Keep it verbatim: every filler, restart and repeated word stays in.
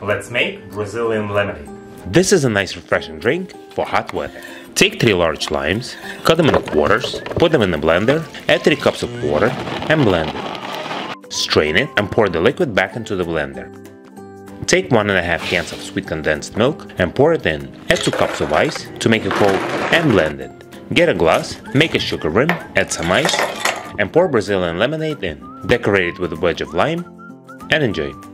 Let's make Brazilian lemonade. This is a nice refreshing drink for hot weather. Take three large limes, cut them into quarters, put them in the blender, add three cups of water, and blend it. Strain it and pour the liquid back into the blender. Take one and a half cans of sweet condensed milk and pour it in. Add two cups of ice to make it cold and blend it. Get a glass, make a sugar rim, add some ice, and pour Brazilian lemonade in. Decorate it with a wedge of lime and enjoy.